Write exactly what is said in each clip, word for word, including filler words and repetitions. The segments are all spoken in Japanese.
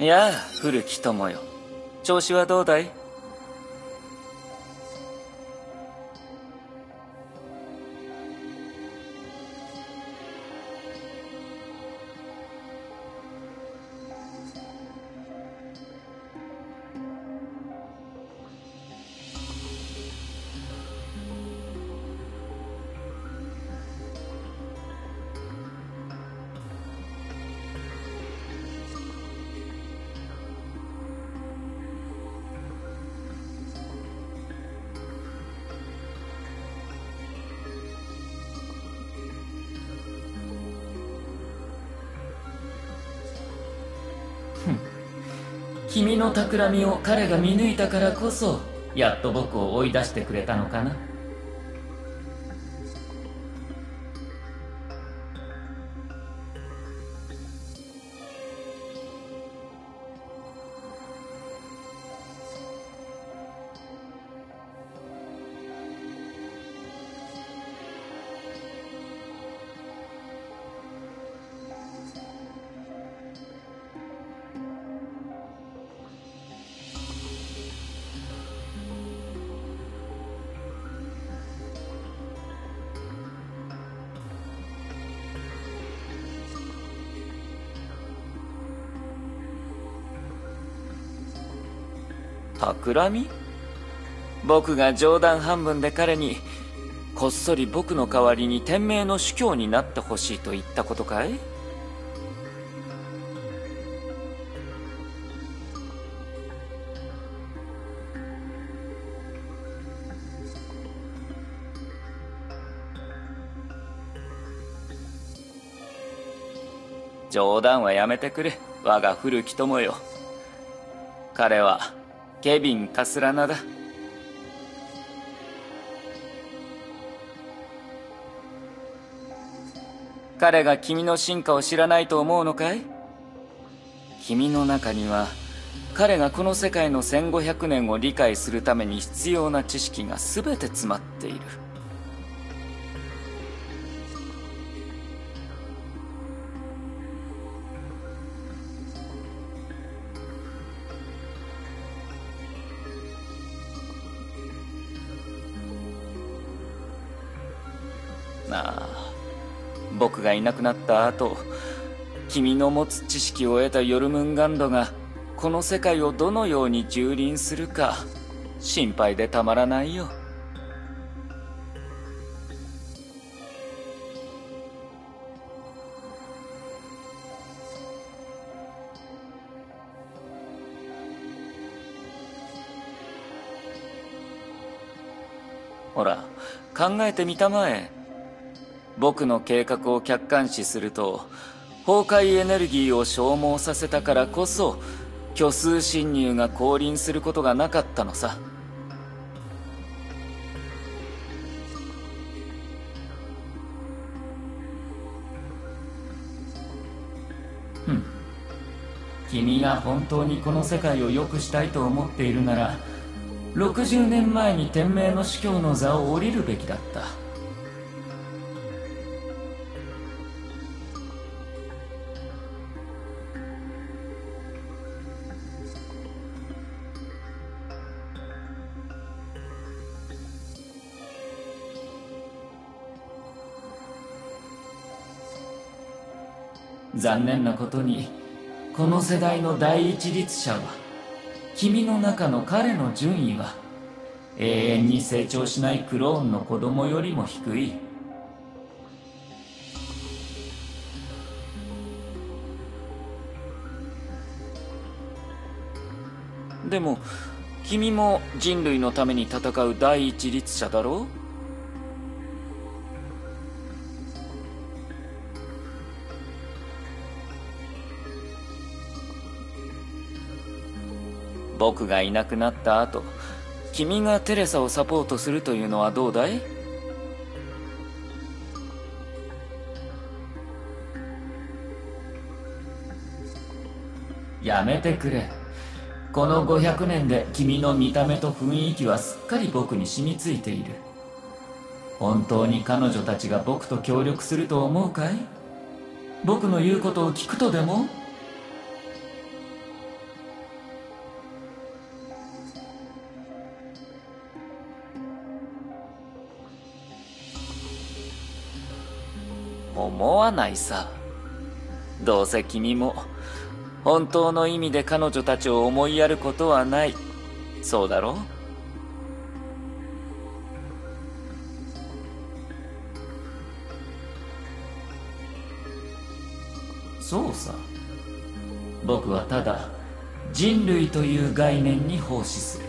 やあ、古き友よ。調子はどうだい？君の企みを彼が見抜いたからこそ、やっと僕を追い出してくれたのかな。企み？僕が冗談半分で彼にこっそり僕の代わりに天命の主教になってほしいと言ったことかい？冗談はやめてくれ、我が古き友よ。彼はケビン・カスラナだ。彼が君の進化を知らないと思うのかい？君の中には彼がこの世界のせんごひゃくねんを理解するために必要な知識が全て詰まっている。ああ、僕がいなくなった後、君の持つ知識を得たヨルムンガンドがこの世界をどのように蹂躙するか心配でたまらないよ。ほら、考えてみたまえ。僕の計画を客観視すると、崩壊エネルギーを消耗させたからこそ虚数侵入が降臨することがなかったのさ。ふん。君が本当にこの世界を良くしたいと思っているなら、ろくじゅうねんまえに天命の主教の座を降りるべきだった。残念なことに、この世代の第一律者は、君の中の彼の順位は、永遠に成長しないクローンの子供よりも低い。でも、君も人類のために戦う第一律者だろう？僕がいなくなった後、君がテレサをサポートするというのはどうだい？やめてくれ。このごひゃくねんで君の見た目と雰囲気はすっかり僕に染みついている。本当に彼女たちが僕と協力すると思うかい？僕の言うことを聞くとでも？ 思わないさ。どうせ君も本当の意味で彼女たちを思いやることはない。そうだろ？そうさ。僕はただ人類という概念に奉仕する。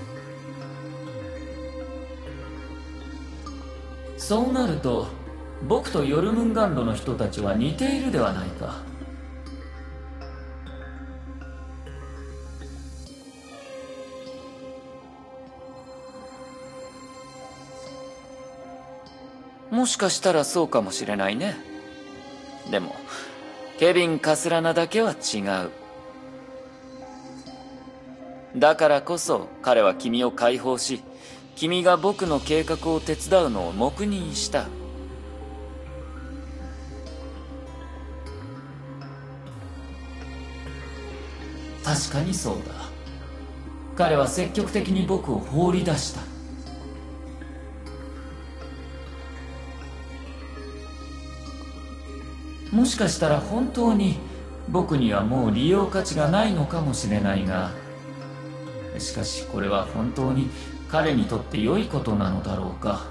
そうなると僕とヨルムンガンドの人たちは似ているではないか。もしかしたらそうかもしれないね。でもケビン・カスラナだけは違う。だからこそ彼は君を解放し、君が僕の計画を手伝うのを黙認した。確かにそうだ。彼は積極的に僕を放り出した。もしかしたら本当に僕にはもう利用価値がないのかもしれないが、しかしこれは本当に彼にとって良いことなのだろうか。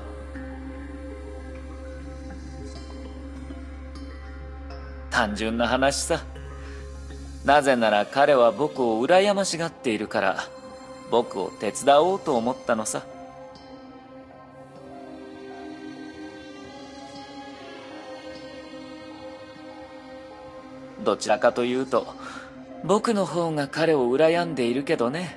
単純な話さ。なぜなら彼は僕を羨ましがっているから僕を手伝おうと思ったのさ。どちらかというと僕の方が彼を羨んでいるけどね。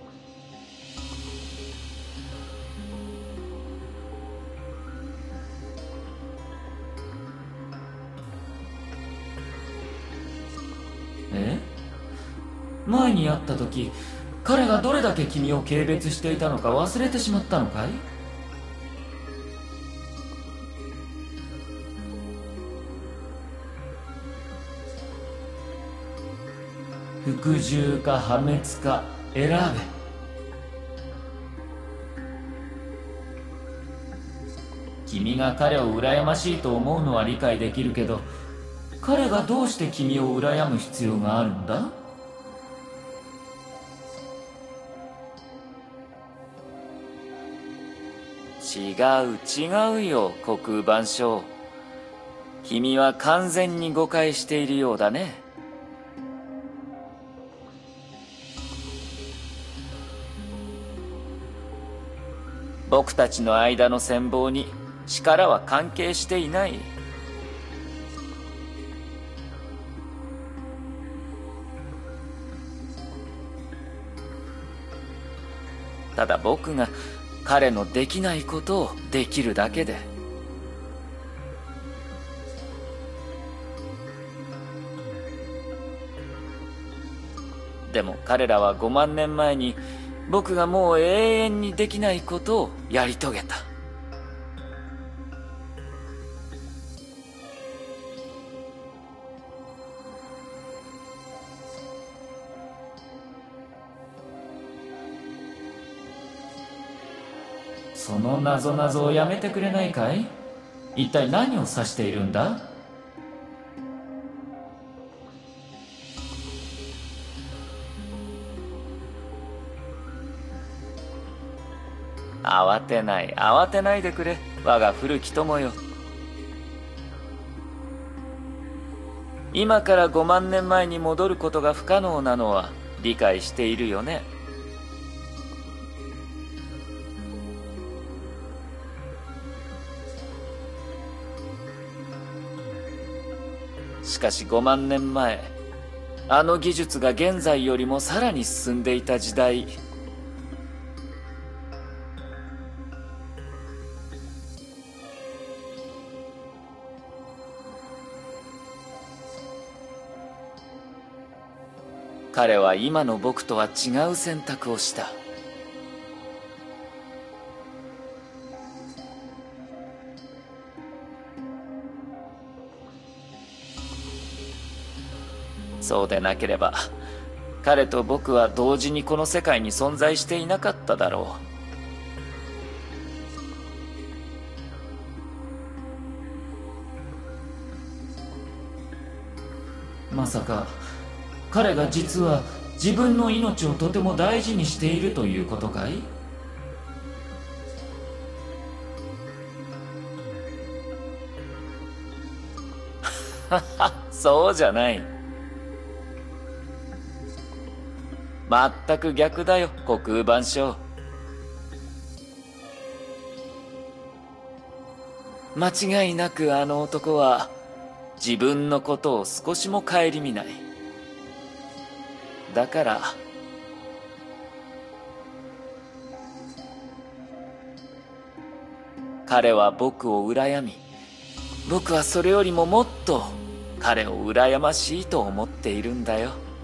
え？前に会った時彼がどれだけ君を軽蔑していたのか忘れてしまったのかい？服従か破滅か選べ。君が彼を羨ましいと思うのは理解できるけど、彼がどうして君を羨む必要があるんだ？違う違うよ、虚空万象。君は完全に誤解しているようだね。僕たちの間の戦争に力は関係していない。ただ僕が彼のできないことをできるだけで。でも彼らはごまんねんまえに僕がもう永遠にできないことをやり遂げた。その謎々をやめてくれないかい？一体何を指しているんだ？慌てない慌てないでくれ、我が古き友よ。今からごまんねんまえに戻ることが不可能なのは理解しているよね。しかしごまんねんまえ、あの技術が現在よりもさらに進んでいた時代、彼は今の僕とは違う選択をした。そうでなければ彼と僕は同時にこの世界に存在していなかっただろう。 まさか彼が実は自分の命をとても大事にしているということかい？はは、そうじゃない。全く逆だよ、虚空万象。間違いなくあの男は自分のことを少しも顧みない。だから彼は僕を羨み、僕はそれよりももっと彼を羨ましいと思っているんだよ。